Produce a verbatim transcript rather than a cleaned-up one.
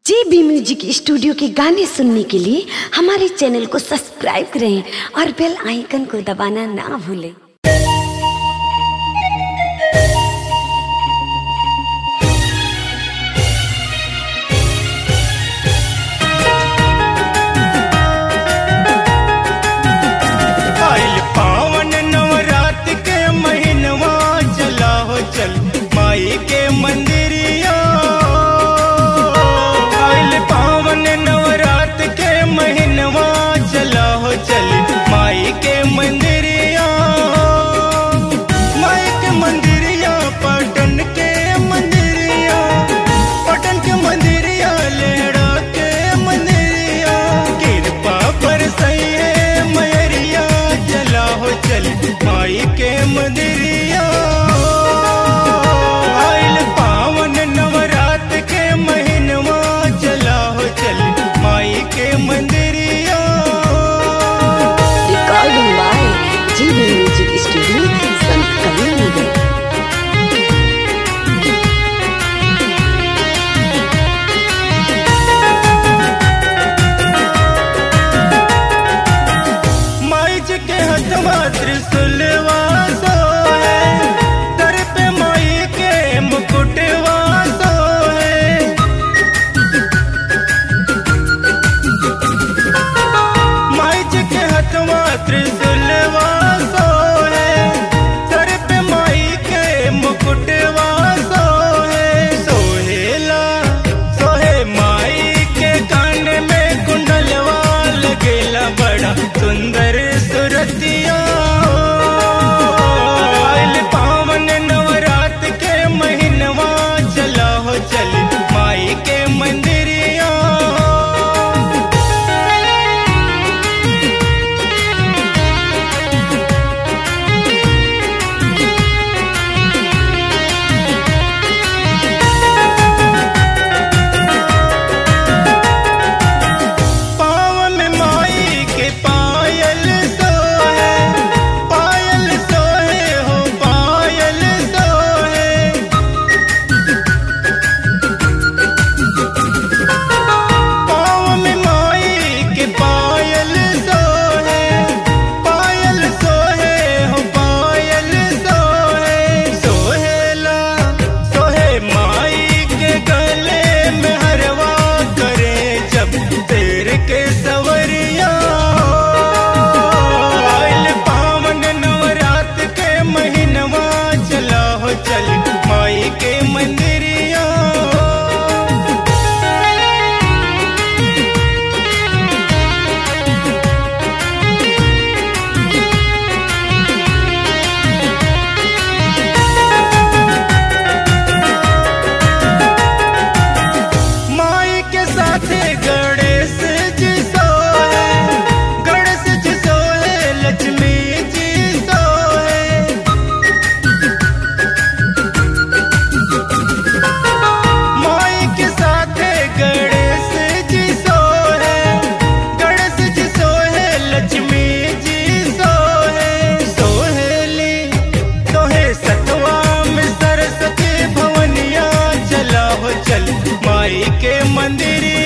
जे B music studio के गाने सुनने के लिए हमारे चैनल को सब्सक्राइब करें और बेल आइकन को दबाना ना भूलें। पावन नवरात के महीनवा चला हो चल माई के मंदिरिया। आइल पावन नवरात के महीनवा चला हो चल माई के मंदिरिया। माई के मंदिरिया पटन के मंदिरिया, पटन के मंदिरिया लेड़ा के मंदिरिया। कृपा पर सही है मैरिया चला हो चल माई के मंदिरिया। आइल पावन नवरात के महीनवा चला हो चल माई के मंदिरिया। Recording by J B music studio Sant Kabir नगर। माई जी के हथवा त्रिशूलवा सोहे, दर पे माई के मुकुटवा सोहे। माई जी के हथवा त्रिशूलवा सोहे, दर पे माई के मुकुटवा सोहे। सोहेला सोहे माई के कान में कुंडलवा लगेला बड़ा सुंदर सुरतिया। आइल पावन नवरात के महीनवा चला हो चल माई के मंदिरिया। पाँव में माई के पायल सोहे, पायल सोहे हो पायल सोहे। पाँव में माई के पायल सोहे, पायल सोहे हो पायल सोहे। सोहेला सोहे माई के गले में हरवा करे जब तेर के सवरिया। आइल पावन नवरात के महीनवा चला हो चल माई के मंदिरिया। माई के साथे गणेश जी सोहे, गणेश जी सोहे लक्ष्मी जी सोहे। माई के साथे गणेश जी सोहे, गणेश जी सोहे लक्ष्मी जी सोहे। सोहेली सोहे सतवा में सरस्वती भवनिया चला हो चल माई के मंदिरिया।